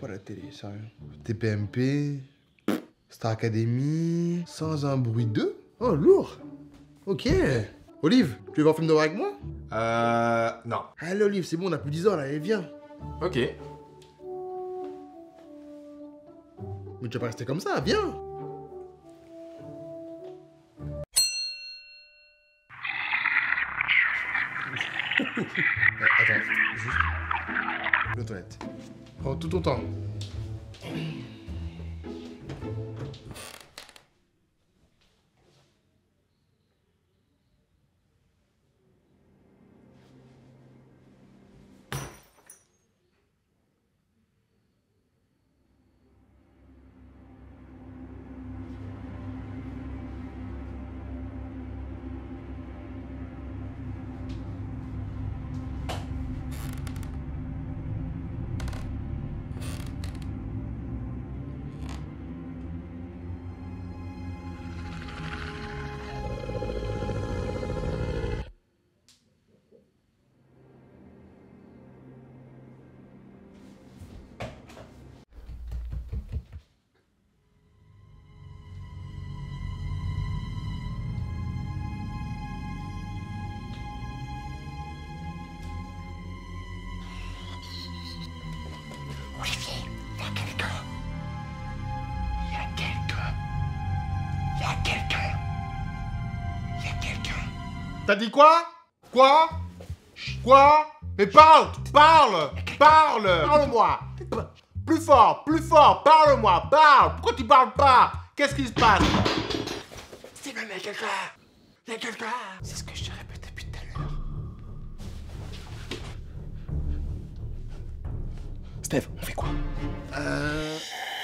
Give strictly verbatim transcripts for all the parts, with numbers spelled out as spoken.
pas la télé, sérieux. T P M P, Star Academy, Sans un bruit deux. Oh, lourd. Ok. Olive, tu veux voir un film d'horreur avec moi? Euh... Non. Allez, Olive, c'est bon, on a plus dix heures là, allez, viens. Ok. Mais tu vas pas rester comme ça, viens. Attends, juste... Le toilette. Prends tout ton temps. T'as dit quoi? Quoi? Quoi? Mais parle! Parle! Parle! Parle-moi! Plus fort! Plus fort! Parle-moi! Parle! Pourquoi tu parles pas? Qu'est-ce qui se passe? C'est même y'a quelqu'un! Y'a quelqu'un! C'est ce que je te répète depuis tout à l'heure. Steve, on fait quoi? Euh...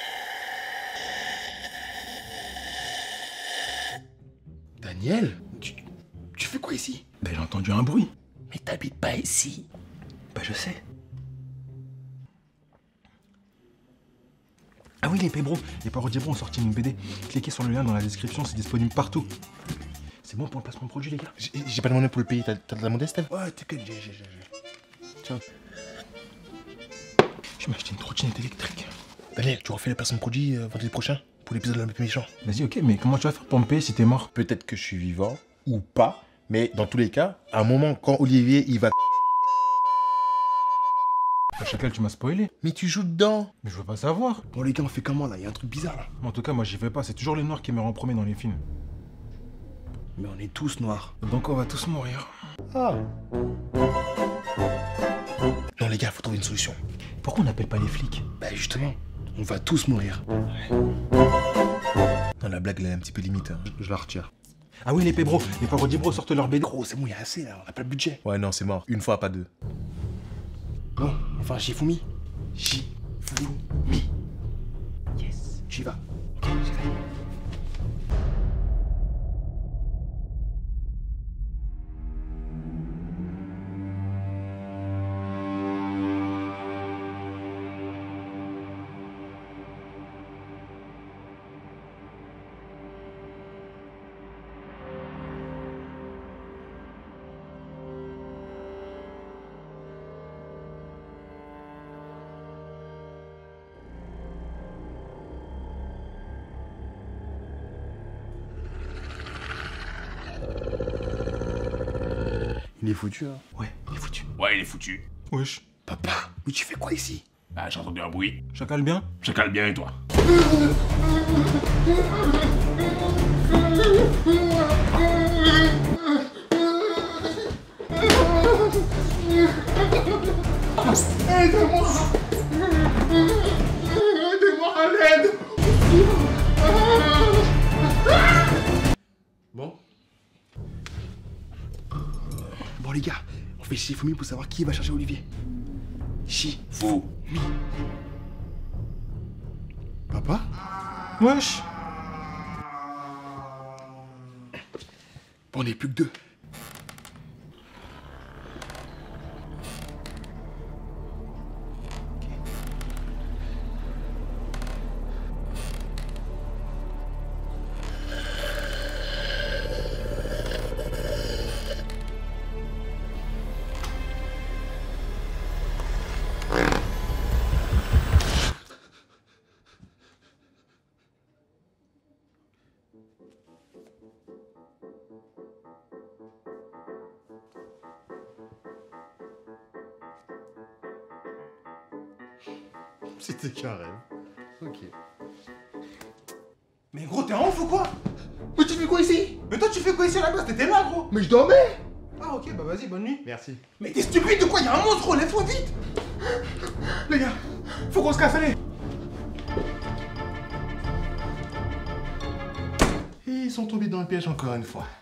Daniel? Tu, tu fais quoi ici? Ben j'ai entendu un bruit. Mais t'habites pas ici. Bah je sais. Ah oui les Pébro, les Parodibro ont sorti une B D. Cliquez sur le lien dans la description, c'est disponible partout. C'est bon pour le placement de produit les gars? J'ai pas demandé pour le payer, t'as de la monnaie Steve? Ouais, t'inquiète, j'ai, j'ai, j'ai. Tiens. Je vais m'acheter une trottinette électrique. Daniel, tu refais le placement de produit euh, vendredi prochain pour l'épisode de l'Homme méchant. Vas-y, ok, mais comment tu vas faire pour me payer si t'es mort? Peut-être que je suis vivant ou pas, mais dans tous les cas, à un moment, quand Olivier il va. Bah, Chacal, tu m'as spoilé. Mais tu joues dedans. Mais je veux pas savoir. Bon, les gars, on fait comment là? Il y a un truc bizarre là. En tout cas, moi j'y vais pas, c'est toujours les noirs qui meurent en premier dans les films. Mais on est tous noirs. Donc on va tous mourir. Ah. Non, les gars, faut trouver une solution. Pourquoi on n'appelle pas les flics? Bah, justement, on va tous mourir. Ouais. Non, la blague, elle est un petit peu limite. Hein. Je, je la retire. Ah oui, les Pébro, les Parodibro sortent leur B D. Gros, c'est bon, il y a assez là, on a pas le budget. Ouais, non, c'est mort. Une fois, pas deux. Bon, enfin, Shifumi. Shifumi. Yes. J'y vas. Ok, j'y vais. Il est foutu, hein? Ouais, il est foutu. Ouais, il est foutu. Wesh. Papa, mais tu fais quoi ici? Bah, j'ai entendu un bruit. Chacal bien? Chacal bien et toi? Aide-moi! Aidez-moi à l'aide! Bon? Bon les gars, on fait Shifumi pour savoir qui va chercher Olivier. Shifumi. Papa? Wesh. Bon, on n'est plus que deux. C'était qu'un rêve. Ok. Mais gros, t'es un ouf ou quoi? Mais tu fais quoi ici? Mais toi, tu fais quoi ici à la base? T'étais là, gros. Mais je dormais. Ah, ok, bah vas-y, bonne nuit. Merci. Mais t'es stupide de quoi? Y'a un monstre, gros, lève-toi vite. Les gars, faut qu'on se casse, allez. Et ils sont tombés dans le piège encore une fois.